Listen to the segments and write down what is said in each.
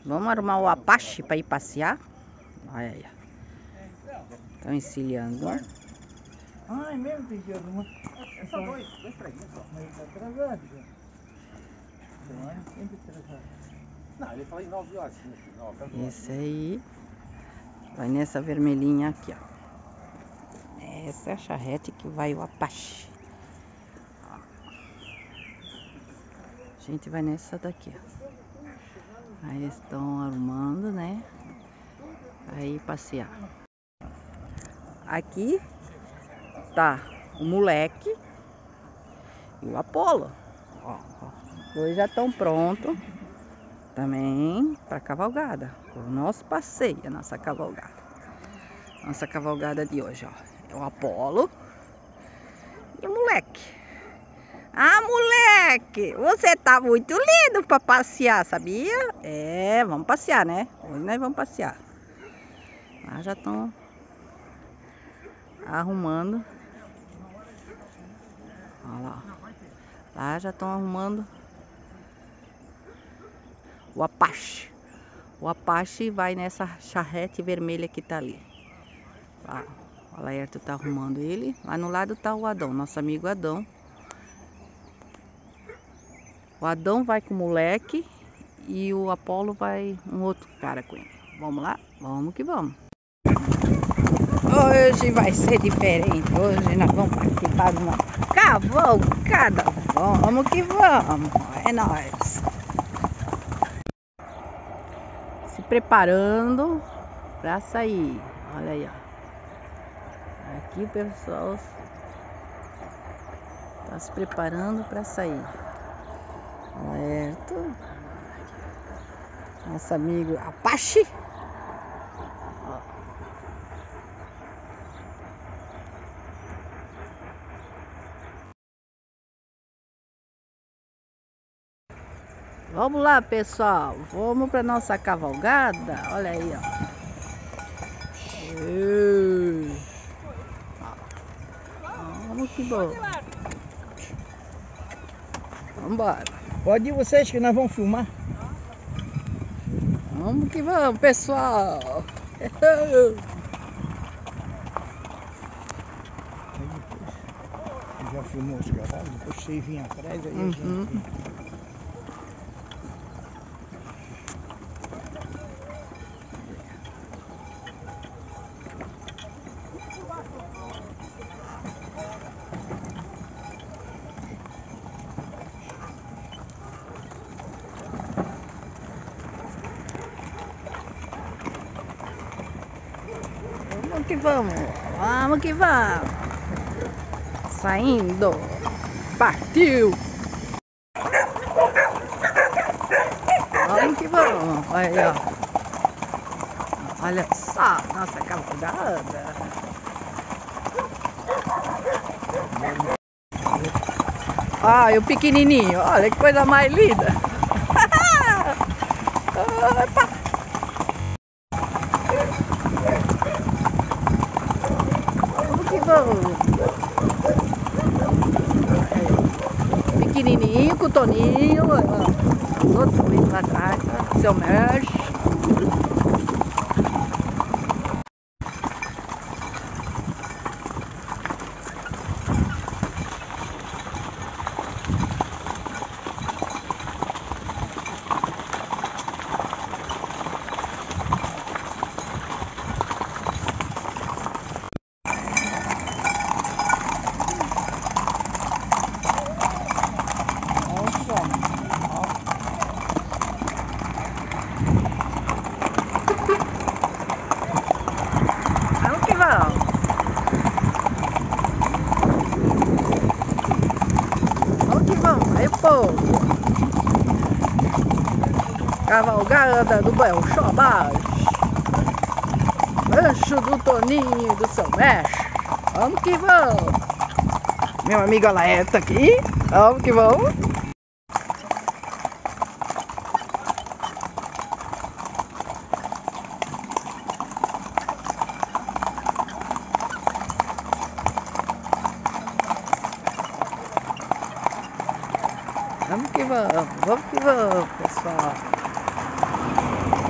Vamos arrumar o Apache para ir passear? Olha aí. Estão encilhando. Ah, é mesmo, tem que arrumar. É só dois preguinhos só. Mas tá atrasado já. Então é sempre atrasado. Não, ele fala em 9 horas. Esse aí vai nessa vermelhinha aqui, ó. Essa é a charrete que vai o Apache. A gente vai nessa daqui, ó. Aí estão arrumando, né? Aí passear. Aqui tá o moleque e o Apolo. Ó, ó. Dois já estão prontos também para cavalgada. O nosso passeio, a nossa cavalgada. Nossa cavalgada de hoje, ó. É o Apolo e o moleque. Ah, moleque, você tá muito lindo para passear, sabia? É, vamos passear, né? Hoje nós vamos passear. Lá já estão arrumando. Olha lá. Lá já estão arrumando o Apache. O Apache vai nessa charrete vermelha que tá ali. Lá, o Laerto tá arrumando ele. Lá no lado tá o Adão, nosso amigo Adão. O Adão vai com o moleque e o Apolo vai um outro cara com ele. Vamos lá? Vamos que vamos. Hoje vai ser diferente. Hoje nós vamos participar de uma cavalgada. Vamos que vamos. É nóis. Se preparando para sair. Olha aí, ó. Aqui o pessoal está se preparando para sair. Certo. Nosso amigo Apache. Vamos lá, pessoal. Vamos para nossa cavalgada. Olha aí, ó. Vamos que vamos. Vamos embora. Pode ir vocês que nós vamos filmar. Vamos que vamos, pessoal. Aí depois já filmou os cavalos, depois você vinha atrás, aí a gente... Vamos que vamos. Vamos que vamos. Saindo. Partiu. Vamos que vamos. Olha aí, ó. Olha só, nossa cavalgada. Ah, e o pequenininho. Olha que coisa mais linda. Opa. Vamos que vamos. Pequenininho com o Toninho. Os outros indo lá atrás. Seu Merch. Cavalgada do Belchobás, rancho do Toninho e do seu Mestre. Vamos que vamos. Meu amigo Laerto aqui. Vamos que vamos. Vamos que vamos, pessoal.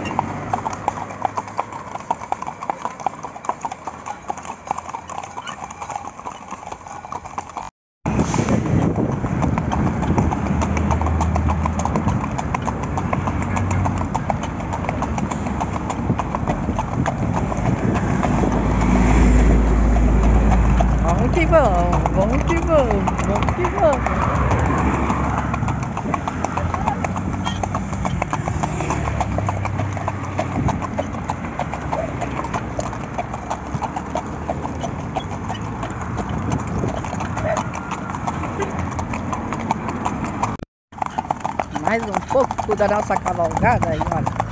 pouco da nossa cavalgada aí, olha.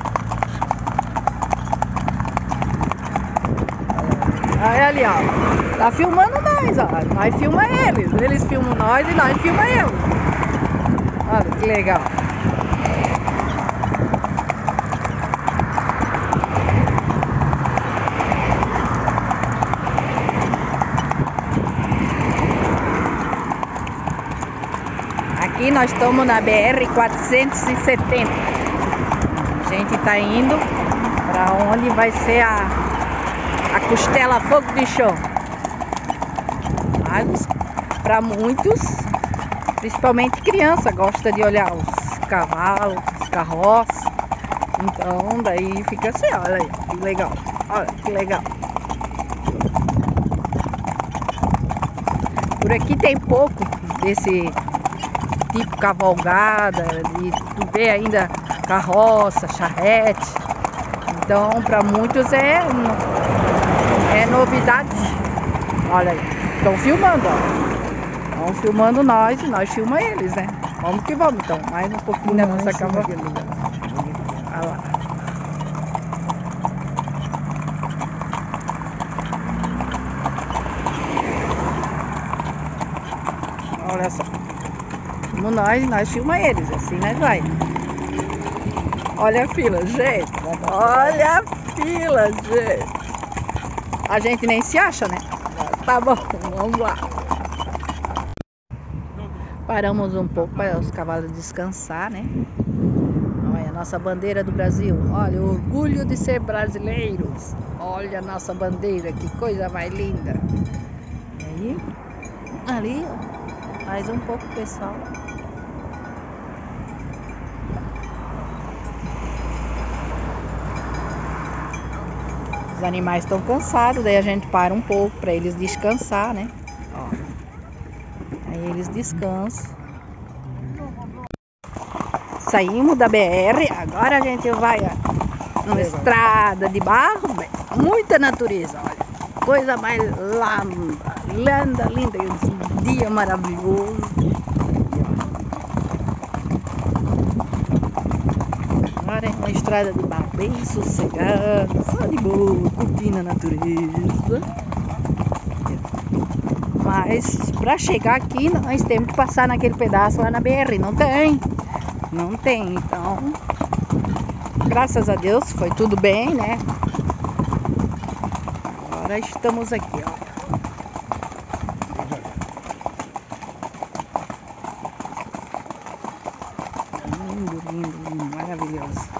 Aí ali, ó. Tá filmando nós, ó. Nós filma eles. Eles filmam nós e nós filma eles. Olha que legal. Aqui nós estamos na BR-470. A gente tá indo para onde vai ser a costela fogo de chão. Mas para muitos, principalmente criança, gosta de olhar os cavalos, os carroças. Então daí fica assim, olha aí, que legal. Olha que legal. Por aqui tem pouco desse tipo cavalgada, e tu vê ainda carroça, charrete. Então para muitos é novidade. Olha aí, estão filmando, ó. Estão filmando nós e nós filma eles, né? Vamos que vamos então, mais um pouquinho da nossa cavalgada. Olha lá. Olha só. Como nós filma eles, assim nós vai. Olha a fila, gente. Olha a fila, gente. A gente nem se acha, né? Tá bom, vamos lá. Paramos um pouco para os cavalos descansar, né? Olha a nossa bandeira do Brasil. Olha, o orgulho de ser brasileiros. Olha a nossa bandeira, que coisa mais linda. E aí, ali, ó, mais um pouco, pessoal. Os animais estão cansados, daí a gente para um pouco para eles descansar, né? Ó. Aí eles descansam. Saímos da BR, agora a gente vai numa estrada de barro, muita natureza, olha. Coisa mais linda, linda, um dia maravilhoso. Agora é uma estrada de barro bem sossegada, só de boa, curtindo a natureza. Mas para chegar aqui nós temos que passar naquele pedaço lá na BR, não tem, então graças a Deus foi tudo bem, né? Agora estamos aqui, ó. Lindo, lindo, lindo, maravilhoso.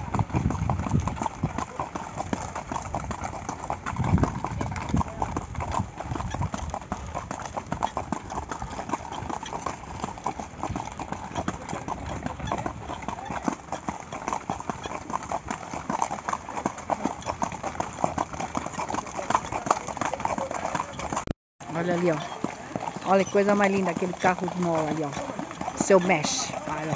Olha ali, ó. Olha que coisa mais linda, aquele carro de mola ali, ó. Seu mexe. Olha.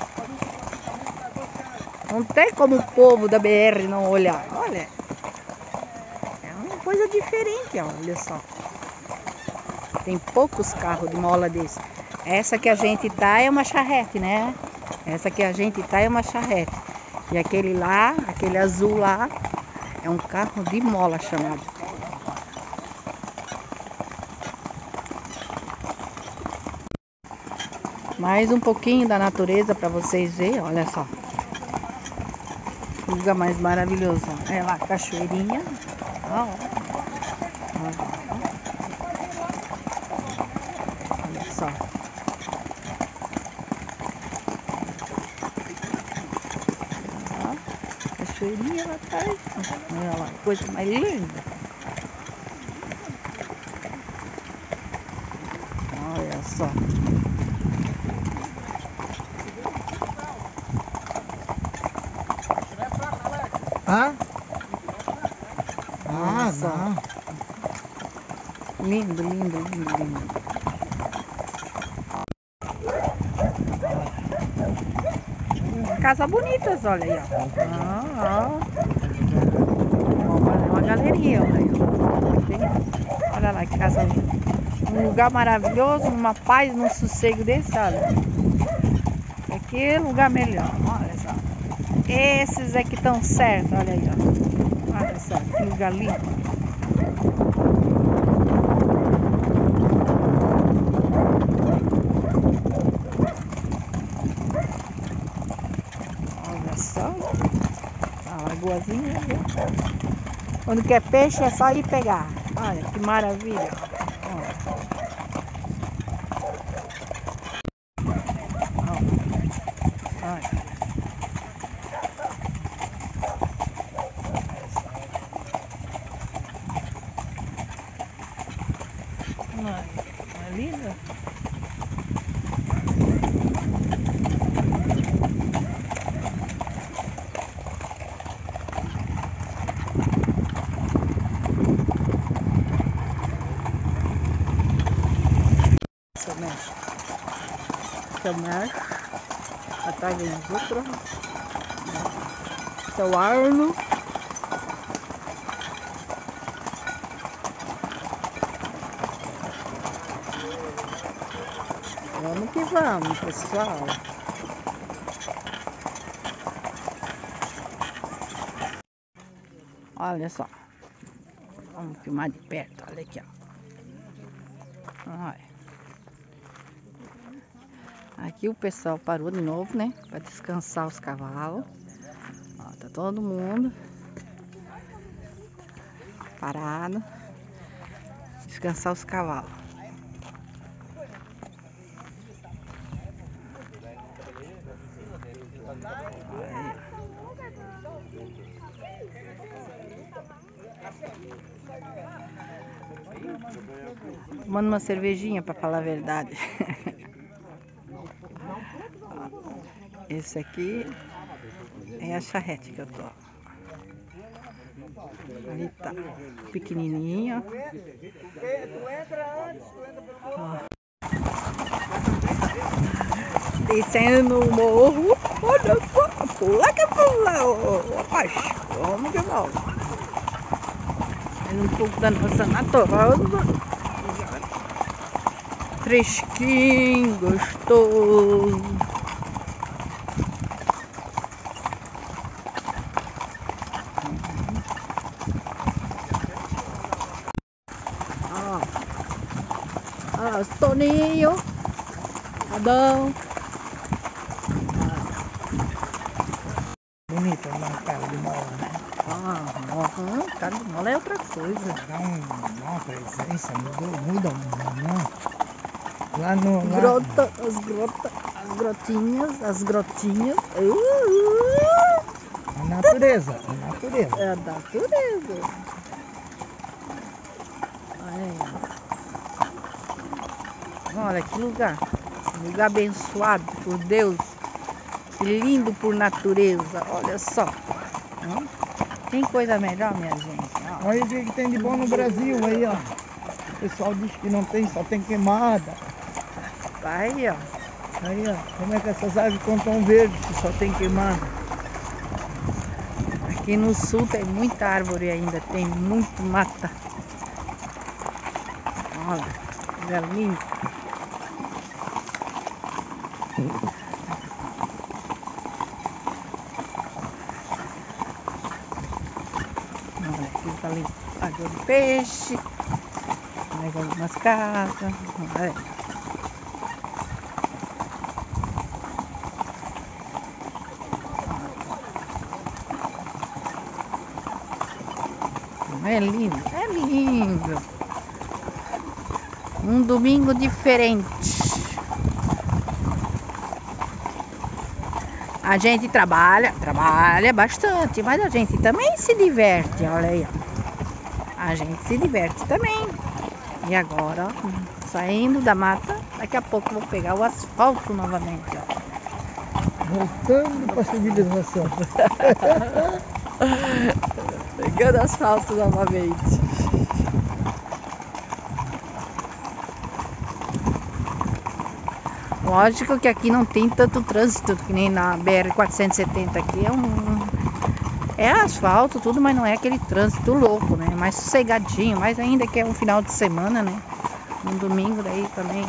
Não tem como o povo da BR não olhar. Olha. É uma coisa diferente, ó. Olha só. Tem poucos carros de mola desse. Essa que a gente tá é uma charrete, né? Essa que a gente tá é uma charrete. E aquele lá, aquele azul lá, é um carro de mola chamado. Mais um pouquinho da natureza para vocês verem, olha só. Lugar mais maravilhoso. É lá, cachoeirinha. Olha só. Cachoeirinha lá atrás. Olha lá, coisa mais linda. Olha só. Hã? Nossa. Não. Lindo, lindo, lindo, lindo. Casas bonitas, olha aí, ó. Vamos fazer uma galeria, olha aí. Olha lá que casa linda. Um lugar maravilhoso, uma paz, num sossego desse, olha. Aqui é lugar melhor, olha só. Esses é que estão certos, olha aí, ó. Olha só, que lugar lindo. Olha só, a lagoazinha, viu? Quando quer peixe é só ir pegar. Olha que maravilha. Olha. É linda. Semestre atrás vem os outros. Seu Arno. Vamos que vamos, pessoal. Olha só. Vamos filmar de perto. Olha aqui, ó. Olha. Aqui o pessoal parou de novo, né? Para descansar os cavalos. Ó, tá todo mundo parado. Descansar os cavalos. Aí. Tomando uma cervejinha, para falar a verdade. Esse aqui é a charrete que eu tô. Ali tá, pequenininho. Ó. Descendo no morro. Olha só, pula que pula, rapaz. Vamos que vamos. Um pouco da nossa natureza. Fresquinho, gostoso. Ó, os Toninho, Adão. Bonita uma cara de mola, né? Cara de mola é outra coisa. Dá uma presença, muda muito, né? Lá no... Grota, as grotinhas, as grotinhas. A natureza, a natureza. É a natureza. Olha que lugar. Lugar abençoado por Deus. Que lindo por natureza. Olha só. Tem coisa melhor, minha gente. Ó. Olha o que tem de bom no Brasil aí, ó. O pessoal diz que não tem, só tem queimada. Aí, ó. Aí, ó. Como é que essas árvores estão tão verdes se só tem queimada? Aqui no sul tem muita árvore ainda. Tem muito mata. Olha, lugar lindo. Olha, aqui tá ali água de peixe. Mais algumas casas. Olha. É lindo, é lindo. Um domingo diferente. A gente trabalha bastante, mas a gente também se diverte, olha aí, ó. A gente se diverte também. E agora, ó, saindo da mata, daqui a pouco vou pegar o asfalto novamente, ó. Voltando para a civilização. Pegando asfalto novamente. Lógico que aqui não tem tanto trânsito que nem na BR-470 aqui. É asfalto, tudo, mas não é aquele trânsito louco, né? Mais sossegadinho, mas ainda que é um final de semana, né? Um domingo daí também.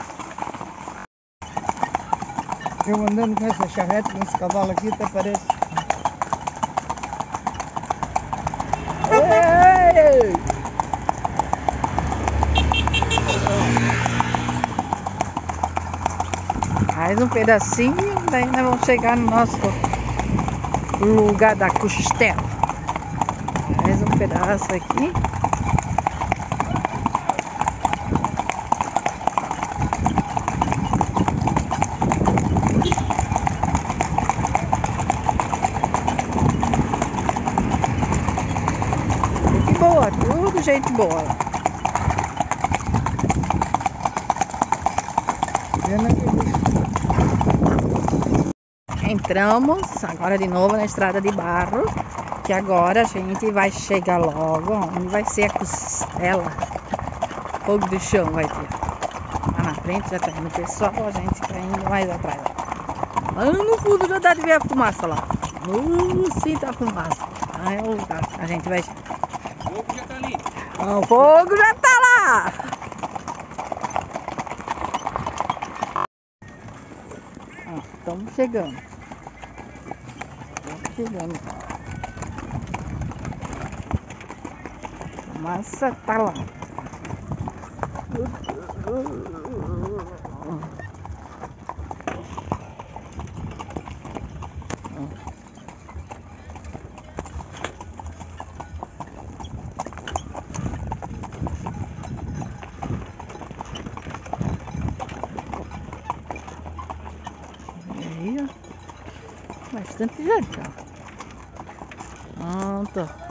Eu andando com essa charrete, com esse cavalo aqui, até parece Ei! Mais um pedacinho, daí nós vamos chegar no nosso lugar da costela. Mais um pedaço aqui. Gente boa, tudo gente boa. Entramos agora de novo na estrada de barro, que agora a gente vai chegar logo onde vai ser a costela. Fogo do chão vai ter. Lá na frente já tá indo o pessoal, a gente tá indo mais atrás. Lá no fundo já dá de ver a fumaça lá. Sim, tá a fumaça. Aí é o lugar. A gente vai. O fogo já tá ali. O fogo já tá lá! Estamos chegando. Estamos chegando. A massa tá lá. Aí, ó. Bastante gente, ó. Pronto.